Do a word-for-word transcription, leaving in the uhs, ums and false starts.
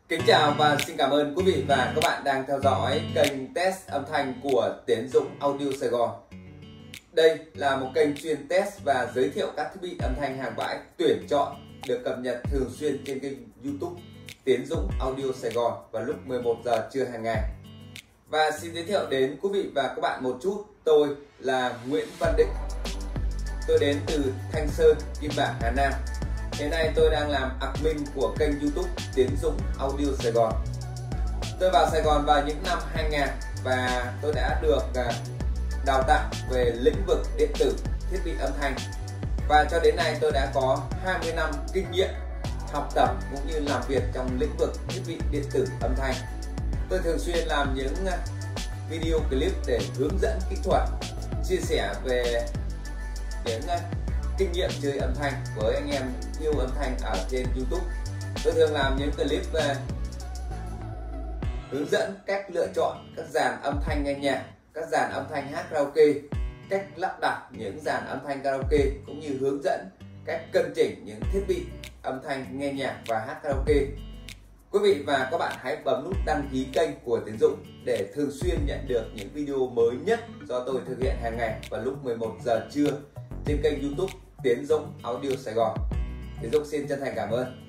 Kính chào và xin cảm ơn quý vị và các bạn đang theo dõi kênh test âm thanh của Tiến Dũng Audio Sài Gòn. Đây là một kênh chuyên test và giới thiệu các thiết bị âm thanh hàng bãi tuyển chọn được cập nhật thường xuyên trên kênh YouTube Tiến Dũng Audio Sài Gòn vào lúc mười một giờ trưa hàng ngày. Và xin giới thiệu đến quý vị và các bạn một chút, tôi là Nguyễn Văn Định. Tôi đến từ Thanh Sơn, Kim Bảng, Hà Nam. Hiện nay tôi đang làm admin của kênh YouTube Tiến Dũng Audio Sài Gòn. Tôi vào Sài Gòn vào những năm hai nghìn và tôi đã được đào tạo về lĩnh vực điện tử, thiết bị âm thanh. Và cho đến nay tôi đã có hai mươi năm kinh nghiệm học tập cũng như làm việc trong lĩnh vực thiết bị điện tử âm thanh. Tôi thường xuyên làm những video clip để hướng dẫn kỹ thuật, chia sẻ về những kinh nghiệm chơi âm thanh với anh em yêu âm thanh ở trên YouTube. Tôi thường làm những clip về hướng dẫn cách lựa chọn các dàn âm thanh nghe nhạc, các dàn âm thanh hát karaoke, cách lắp đặt những dàn âm thanh karaoke, cũng như hướng dẫn cách cân chỉnh những thiết bị âm thanh nghe nhạc và hát karaoke. Quý vị và các bạn hãy bấm nút đăng ký kênh của Tiến Dũng để thường xuyên nhận được những video mới nhất do tôi thực hiện hàng ngày vào lúc mười một giờ trưa trên kênh YouTube Tiến Dũng Audio Sài Gòn. Tiến Dũng xin chân thành cảm ơn.